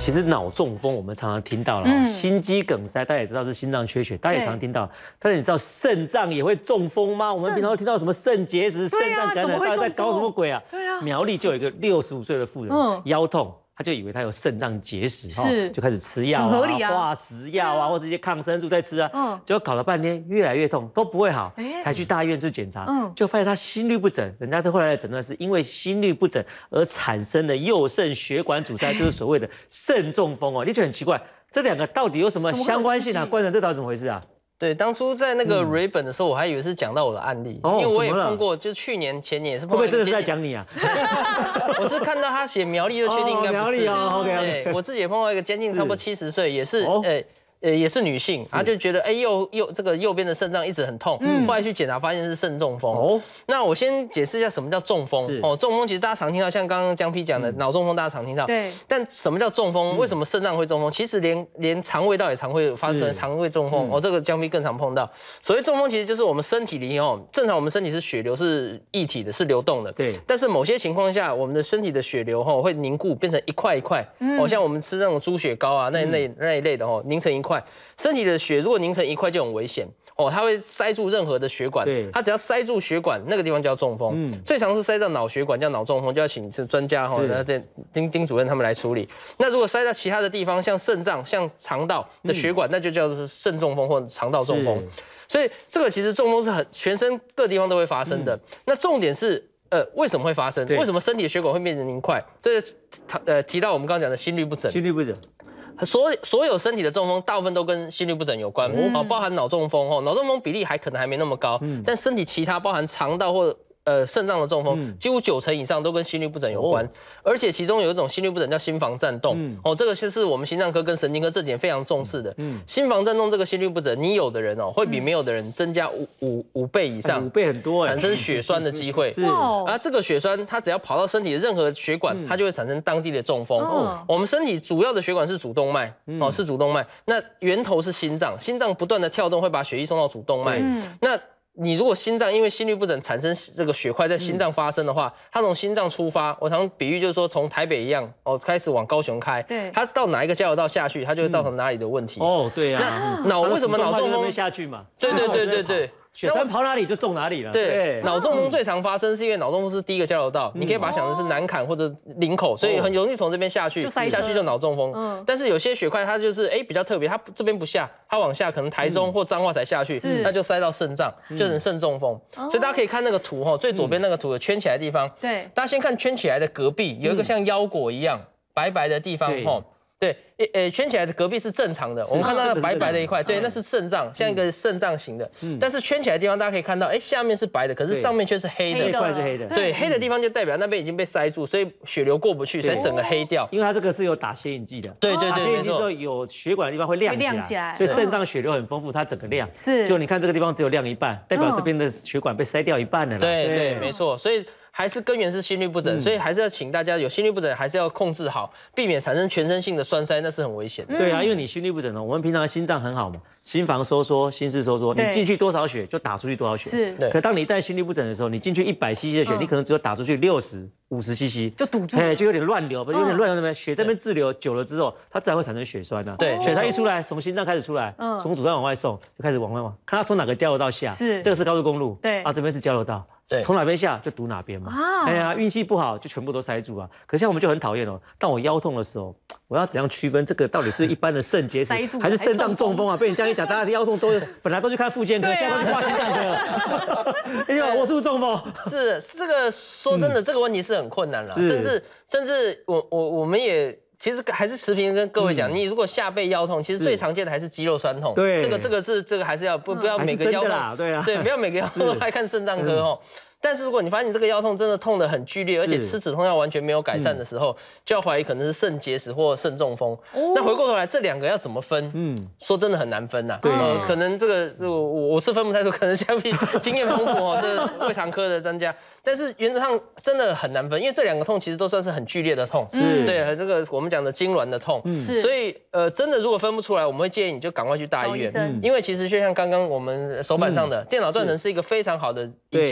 其实脑中风我们常常听到了，心肌梗塞大家也知道是心脏缺血，大家也常常听到。但是你知道肾脏也会中风吗？我们平常都听到什么肾结石、肾脏感染，大家在搞什么鬼啊？对啊。苗栗就有一个65岁的妇人，腰痛。 他就以为他有肾脏结石，就开始吃药啊、化食药啊，或者一些抗生素在吃啊，结果搞了半天越来越痛，都不会好，才去大医院去检查，就发现他心律不整。人家后来的诊断是因为心律不整而产生的右肾血管阻塞，就是所谓的肾中风哦。你就很奇怪，这两个到底有什么相关性啊？冠成，这到底怎么回事啊？ 对，当初在那个蕊本的时候，我还以为是讲到我的案例，因为我也碰过，就去年前年也是碰过。 会不会真的是在讲你啊？ 我是看到他写苗栗就确定应该不是。 对， 我自己也碰到一个将近差不多70岁，也是也是女性，她就觉得这个右边的肾脏一直很痛，后来去检查发现是肾中风。那我先解释一下什么叫中风。中风其实大家常听到，像刚刚江批讲的脑中风，大家常听到。对。但什么叫中风？为什么肾脏会中风？其实连肠胃道也常会发生肠胃中风。这个江批更常碰到。所谓中风，其实就是我们身体里正常我们身体是血流是液体的，是流动的。对。但是某些情况下，我们的身体的血流会凝固，变成一块一块。像我们吃那种猪血糕啊那一类的凝成一块。 身体的血如果凝成一块就很危险它会塞住任何的血管。对，它只要塞住血管，那个地方叫中风。最常是塞到脑血管叫脑中风，就要请专家丁主任他们来处理。那如果塞到其他的地方，像肾脏、像肠道的血管，那就叫做肾中风或者肠道中风。所以这个其实中风是全身各地方都会发生的。那重点是为什么会发生？为什么身体的血管会变成凝块？这提到我们刚刚讲的心律不整。心律不整。 所有身体的中风，大部分都跟心律不整有关，包含脑中风脑中风比例可能还没那么高，但身体其他包含肠道或肾脏的中风，几乎90%以上都跟心律不整有关，而且其中有一种心律不整叫心房颤动，这个是我们心脏科跟神经科这几年非常重视的。心房颤动这个心律不整，你有的人会比没有的人增加五倍以上，5倍很多，产生血栓的机会。是啊，这个血栓它只要跑到身体的任何血管，它就会产生当地的中风。我们身体主要的血管是主动脉，是主动脉，那源头是心脏，心脏不断的跳动会把血液送到主动脉，那。 你如果心脏因为心律不整产生这个血块在心脏发生的话，它从心脏出发，我常比喻就是说从台北一样开始往高雄开，对，它到哪一个交流道下去，它就会造成哪里的问题。对啊，那为什么脑中风下去嘛？对。 血栓跑哪里就中哪里了。对，脑中风最常发生是因为脑中风是第一个交流道，你可以把它想成是南坎或者林口，所以很容易从这边下去，下去就脑中风。但是有些血块它就是比较特别，它这边不下，它往下可能台中或彰化才下去，那就塞到肾脏，就成肾中风。所以大家可以看那个图最左边那个图有圈起来的地方，对，大家先看圈起来的隔壁有一个像腰果一样白白的地方对，圈起来的隔壁是正常的，我们看到那白白的一块，对，那是肾脏，像一个肾脏型的。但是圈起来的地方，大家可以看到，下面是白的，可是上面却是黑的，这一块是黑的。对，黑的地方就代表那边已经被塞住，所以血流过不去，所以整个黑掉。因为它这个是有打显影剂的，对，打显影剂之后有血管的地方会亮起来，所以肾脏血流很丰富，它整个亮。是，就你看这个地方只有亮一半，代表这边的血管被塞掉一半了。对，没错，所以。 还是根源是心律不整，所以还是要请大家有心律不整，还是要控制好，避免产生全身性的栓塞，那是很危险的。对啊，因为你心律不整我们平常心脏很好嘛，心房收缩，心室收缩，你进去多少血就打出去多少血。是。可当你带心律不整的时候，你进去100cc 的血，你可能只有打出去60、50cc， 就堵住，就有点乱流，有点乱流，那边血这边滞留久了之后，它自然会产生血栓啊。对，血栓一出来，从心脏开始出来，从主栓往外送，就开始往外往，看它从哪个交流道下。是。这个是高速公路。对。这边是交流道。 从哪边下就堵哪边嘛。运气不好就全部都塞住啊。可像我们就很讨厌当我腰痛的时候，我要怎样区分这个到底是一般的肾结石还是肾脏中风啊？被你这样一讲，大家腰痛本来都去看复健科，现在都去挂心脏科。哎呦，我是不是中风？是这个说真的，这个问题是很困难了，甚至我们也。 其实还是持平跟各位讲，你如果下背腰痛，其实最常见的还是肌肉酸痛。对，这个还是要不要每个腰痛，对，不要每个腰痛都爱看肾脏科但是如果你发现你这个腰痛真的痛得很剧烈，而且吃止痛药完全没有改善的时候，就要怀疑可能是肾结石或肾中风。那回过头来，这两个要怎么分？说真的很难分呐。对，可能这个我是分不太出，可能嘉宾经验丰富这胃肠科的专家。但是原则上真的很难分，因为这两个痛其实都算是很剧烈的痛。对，这个我们讲的痉挛的痛。所以真的如果分不出来，我们会建议你就赶快去大医院，因为其实就像刚刚我们手板上的电脑断层是一个非常好的仪器。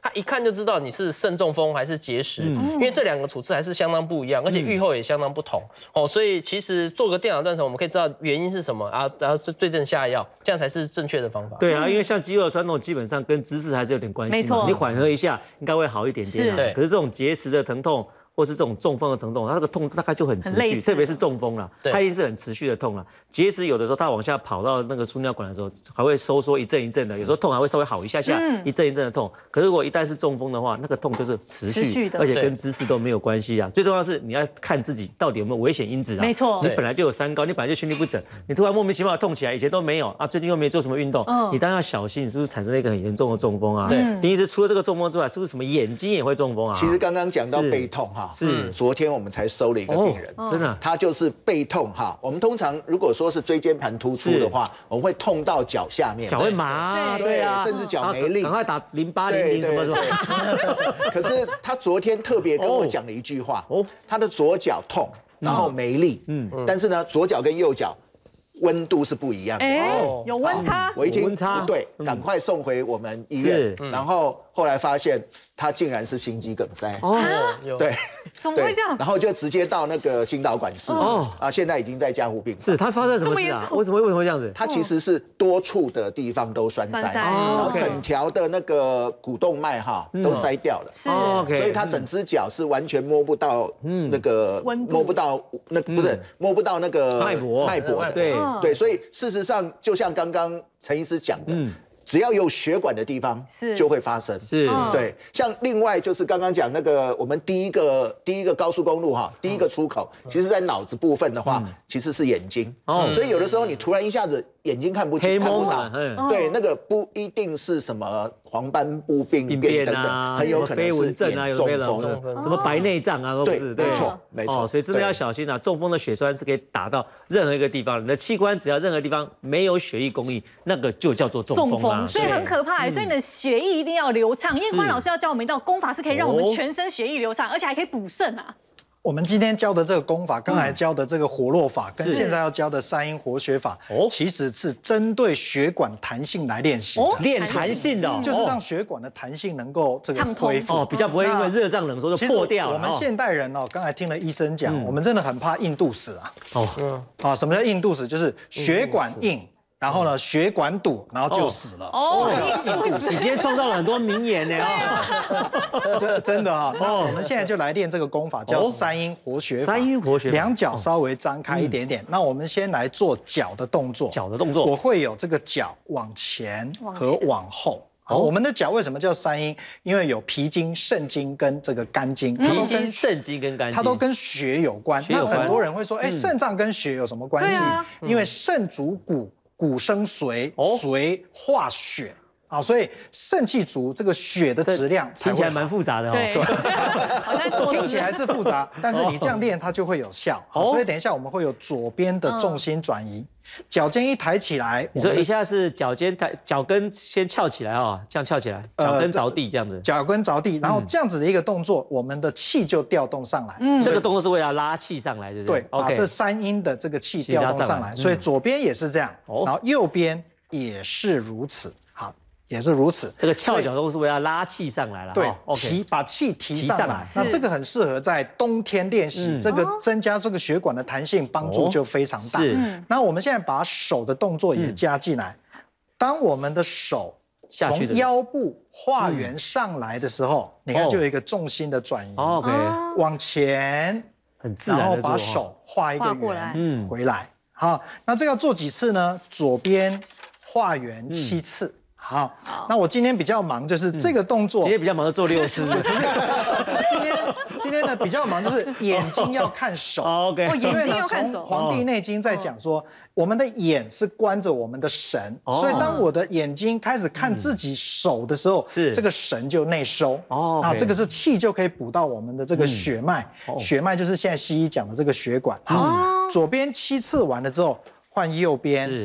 他一看就知道你是肾中风还是结石，因为这2个处置还是相当不一样，而且预后也相当不同哦。所以其实做个电脑断层，我们可以知道原因是什么啊，然后对症下药，这样才是正确的方法。 对啊，因为像肌肉的酸痛，基本上跟姿势还是有点关系嘛。没错，你缓和一下，应该会好一点点。对，可是这种结石的疼痛，或是这种中风的疼痛，它那个痛大概就很持续，特别是中风啦，它一定是很持续的痛啦。结石有的时候它往下跑到那个输尿管的时候，还会收缩一阵一阵的，有时候痛还会稍微好一下下，一阵一阵的痛。可是如果一旦是中风的话，那个痛就是持续的，而且跟姿势都没有关系啊。最重要是你要看自己到底有没有危险因子啊。没错，你本来就有三高，你本来就心律不整，你突然莫名其妙痛起来，以前都没有啊，最近又没做什么运动，你当然要小心，你是不是产生了一个很严重的中风啊？对，第一是除了这个中风之外，是不是什么眼睛也会中风啊？ 其实刚刚讲到背痛哈，是昨天我们才收了一个病人， 真的， 他就是背痛哈。我们通常如果说是椎间盘突出的话，我们会痛到脚下面， 脚会麻， 对啊，甚至脚没力， 赶快打0800什么什么。 可是他昨天特别跟我讲了一句话，他的左脚痛，然后没力，但是呢，左脚跟右脚温度是不一样的， 有温差。 我一听不对，赶快送回我们医院，然后后来发现他竟然是心肌梗塞。对， 怎么会这样？ 然后就直接到那个心导管室，现在已经在加护病房。 是他发生什么事啊？为什么会这样子？ 他其实是多处的地方都栓塞，然后整条的那个股动脉都塞掉了，所以他整只脚是完全摸不到那个摸不到那不是摸不到那个脉搏的。对，所以事实上就像刚刚陈医师讲的。只要有血管的地方，就会发生。对。像另外就是刚刚讲那个我们第一个高速公路第一个出口，其实在脑子部分的话，其实是眼睛。所以有的时候你突然一下子眼睛看不清、看不到，对，那个不一定是什么黄斑部病变等等，很有可能是眼中风， 什么白内障啊， 对，没错。 所以真的要小心啊！中风的血栓是可以打到任何一个地方，你的器官只要任何地方没有血液供应，那个就叫做中风。 所以很可怕，所以你的血液一定要流畅。因为关老师要教我们一道功法，是可以让我们全身血液流畅，而且还可以补肾啊。 我们今天教的这个功法，刚才教的这个活络法，跟现在要教的三阴活血法，其实是针对血管弹性来练习的。 练弹性的， 就是让血管的弹性能够这个恢复， 比较不会因为热胀冷缩就破掉了。 我们现代人刚才听了医生讲，我们真的很怕硬度死啊。什么叫硬度死？就是血管硬。然后呢，血管堵，然后就死了。 你今天创造了很多名言呢真的啊。那我们现在就来练这个功法，叫三阴活血法。 三阴活血法， 两脚稍微张开一点点。那我们先来做脚的动作。我会有这个脚往前和往后。好，我们的脚为什么叫三阴？因为有脾经、肾经跟这个肝经。 脾经、肾经跟肝经， 它都跟血有关。那很多人会说，肾脏跟血有什么关系？因为肾主骨。骨生髓，髓化血啊，所以肾气足，这个血的质量听起来蛮复杂的对， 听起来是复杂，但是你这样练它就会有效。好，所以等一下我们会有左边的重心转移，脚尖一抬起来， 你说一下是脚尖抬，脚跟先翘起来这样翘起来，脚跟着地这样子， 脚跟着地，然后这样子的一个动作，我们的气就调动上来。 这个动作是为了拉气上来，对不对？ 对，把这三阴的这个气调动上来，所以左边也是这样，然后右边也是如此。也是如此， 这个翘脚都是为了拉气上来了。 对，把气提上来。那这个很适合在冬天练习，这个增加这个血管的弹性，帮助就非常大。那我们现在把手的动作也加进来。当我们的手从腰部画圆上来的时候，你看就有一个重心的转移。往前， 很自然， 然后把手画一个圆回来。好，那这要做几次呢？左边画圆7次。好，那我今天比较忙，就是这个动作。 今天比较忙，就做6次。 今天呢比较忙，就是眼睛要看手。 眼睛要看手。 《黄帝内经》在讲说，我们的眼是关着我们的神，所以当我的眼睛开始看自己手的时候，这个神就内收。这个是气就可以补到我们的这个血脉，血脉就是现在西医讲的这个血管。好，左边7次完了之后，换右边。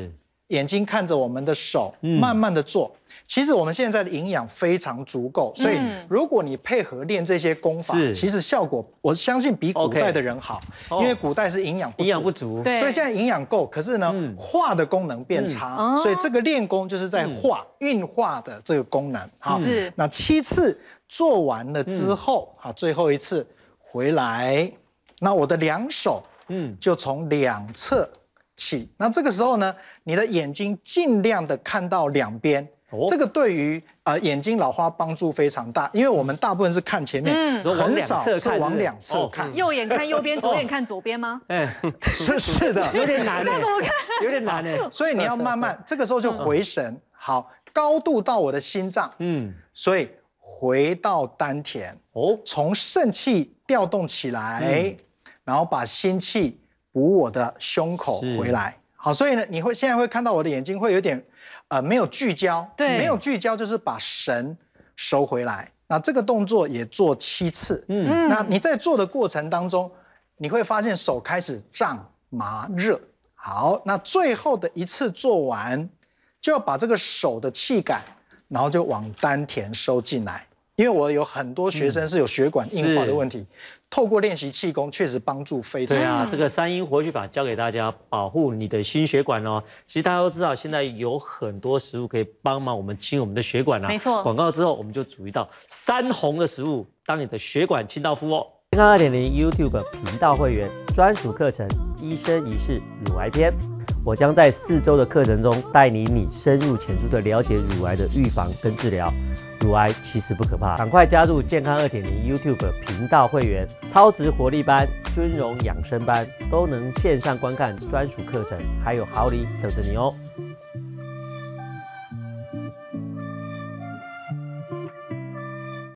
眼睛看着我们的手，慢慢的做。其实我们现在的营养非常足够，所以如果你配合练这些功法，其实效果我相信比古代的人好，因为古代是营养不足，所以现在营养够，可是呢，化的功能变差，所以这个练功就是在运化的这个功能。好，那7次做完了之后，好，最后一次回来，那我的2手，就从2侧起，那这个时候呢，你的眼睛尽量的看到2边。这个对于眼睛老花帮助非常大，因为我们大部分是看前面，很少是往2侧看。 右眼看右边，左眼看左边吗？ 是的， 有点难。 这样怎么看？ 有点难哎。 所以你要慢慢，这个时候就回神，好，高度到我的心脏，所以回到丹田，从肾气调动起来，然后把心气补我的胸口回来。好，所以呢，你现在会看到我的眼睛会有点。没有聚焦，对，没有聚焦就是把神收回来。那这个动作也做7次，那你在做的过程当中，你会发现手开始胀、麻、热。好，那最后的1次做完，就要把这个手的气感，然后就往丹田收进来。因为我有很多学生是有血管硬化的问题，透过练习气功，确实帮助非常大。 对啊，这个3阴活血法教给大家，保护你的心血管哦。其实大家都知道，现在有很多食物可以帮忙我们清我们的血管啊。 没错。 广告之后，我们就煮一道3红的食物，当你的血管清道夫哦。健康2.0 YouTube 频道会员专属课程《医生一世乳癌篇》，我将在4周的课程中带你深入浅出的了解乳癌的预防跟治疗。乳癌其实不可怕，赶快加入健康2.0 YouTube 频道会员，超值活力班、尊荣养生班都能线上观看专属课程，还有好礼等着你哦。